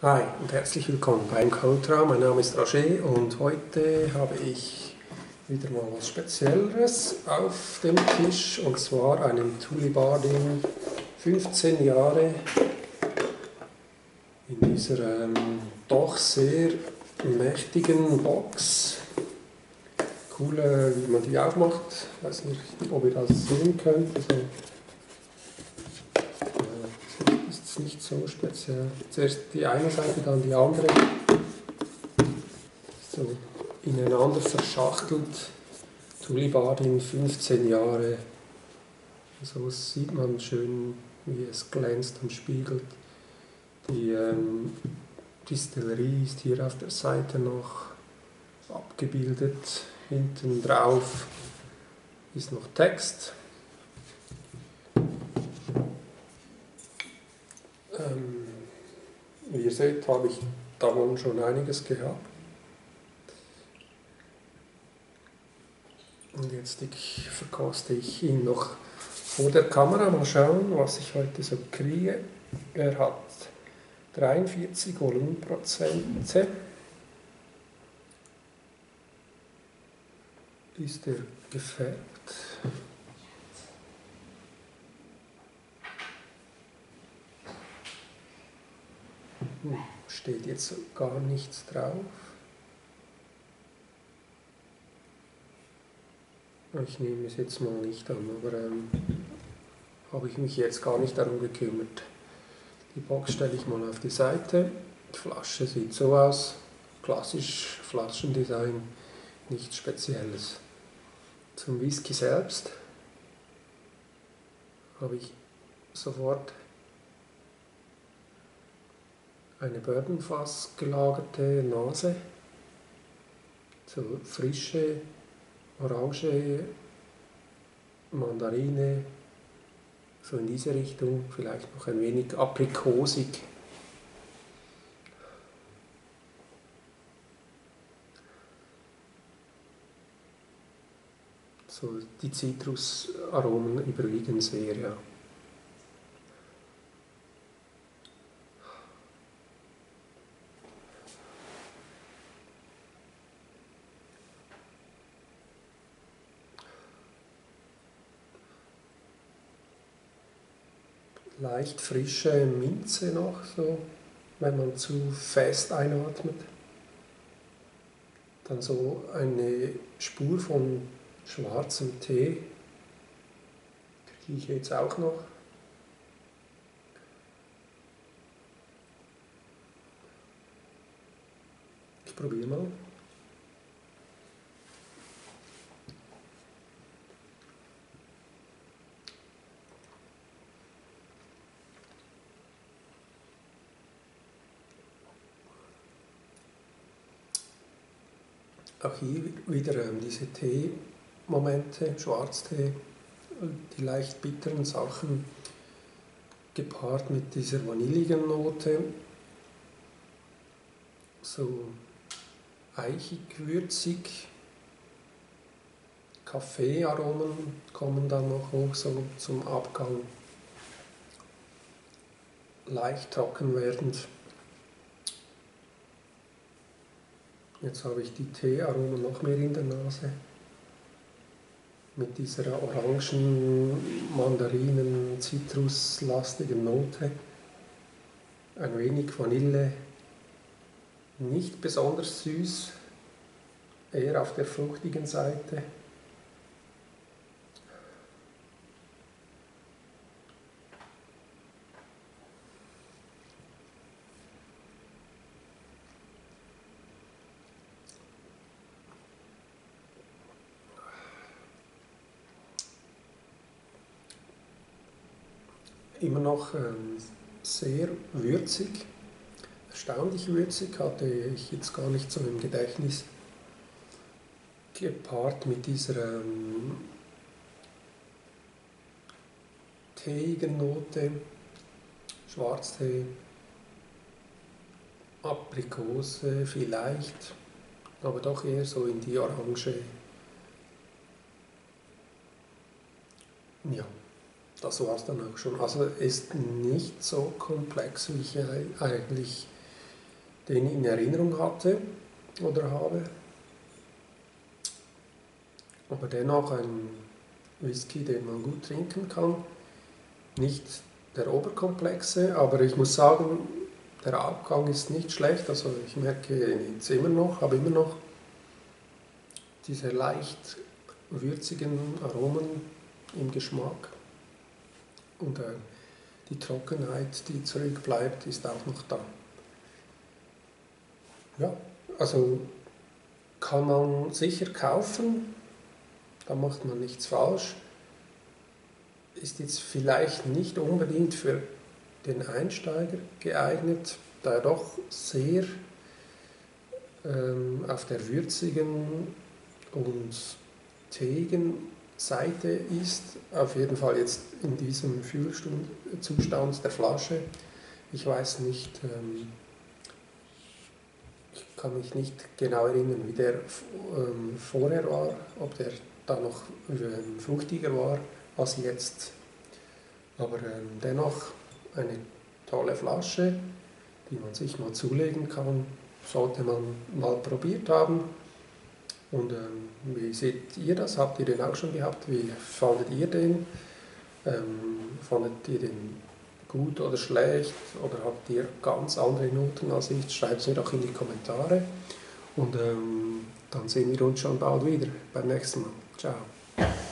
Hi und herzlich willkommen beim CodeRaum. Mein Name ist Roger und heute habe ich wieder mal was Spezielleres auf dem Tisch, und zwar einen Thule Bardin 15 Jahre in dieser doch sehr mächtigen Box. Cool, wie man die aufmacht. Ich weiß nicht, ob ihr das sehen könnt. Also, das ist nicht so speziell. Zuerst die eine Seite, dann die andere. So ineinander verschachtelt. Thule Bardin 15 Jahre. So sieht man schön, wie es glänzt und spiegelt. Die Distillerie ist hier auf der Seite noch abgebildet. Hinten drauf ist noch Text. Wie ihr seht, habe ich davon schon einiges gehabt. Und jetzt verkoste ich ihn noch vor der Kamera. Mal schauen, was ich heute so kriege. Er hat 43 Volumenprozente. Ist er gefärbt? Steht jetzt gar nichts drauf. Ich nehme es jetzt mal nicht an, aber habe ich mich jetzt gar nicht darum gekümmert. Die Box stelle ich mal auf die Seite. Die Flasche sieht so aus. Klassisch Flaschendesign, nichts Spezielles. Zum Whisky selbst habe ich sofort eine Bourbonfass gelagerte Nase. So frische Orange, Mandarine, so in diese Richtung, vielleicht noch ein wenig aprikosig. So die Zitrusaromen überwiegen sehr, ja. Leicht frische Minze noch, so, wenn man zu fest einatmet. Dann so eine Spur von schwarzem Tee kriege ich jetzt auch noch. Ich probiere mal. Auch hier wieder diese Tee-Momente, Schwarztee, die leicht bitteren Sachen, gepaart mit dieser vanilligen Note, so eichig, würzig, Kaffeearomen kommen dann noch hoch, so zum Abgang, leicht trocken werdend. Jetzt habe ich die Teearomen noch mehr in der Nase, mit dieser orangen, Mandarinen, zitruslastigen Note, ein wenig Vanille, nicht besonders süß, eher auf der fruchtigen Seite. Immer noch sehr würzig, erstaunlich würzig, hatte ich jetzt gar nicht so im Gedächtnis. Gepaart mit dieser teeigen Note, Schwarztee, Aprikose vielleicht, aber doch eher so in die Orange. Ja. Das war es dann auch schon. Also ist nicht so komplex, wie ich eigentlich den ich in Erinnerung hatte oder habe. Aber dennoch ein Whisky, den man gut trinken kann. Nicht der oberkomplexe, aber ich muss sagen, der Abgang ist nicht schlecht. Also ich merke jetzt habe immer noch diese leicht würzigen Aromen im Geschmack. Und die Trockenheit, die zurückbleibt, ist auch noch da. Ja, also kann man sicher kaufen, da macht man nichts falsch. Ist jetzt vielleicht nicht unbedingt für den Einsteiger geeignet, da er doch sehr auf der würzigen und teeigen Seite ist. Auf jeden Fall jetzt in diesem Fühlzustand der Flasche. Ich weiß nicht, ich kann mich nicht genau erinnern, wie der vorher war, ob der da noch fruchtiger war als jetzt. Aber dennoch eine tolle Flasche, die man sich mal zulegen kann, sollte man mal probiert haben. Und wie seht ihr das? Habt ihr den auch schon gehabt? Wie fandet ihr den? Fandet ihr den gut oder schlecht? Oder habt ihr ganz andere Noten als ich? Schreibt es mir doch in die Kommentare. Und dann sehen wir uns schon bald wieder beim nächsten Mal. Ciao.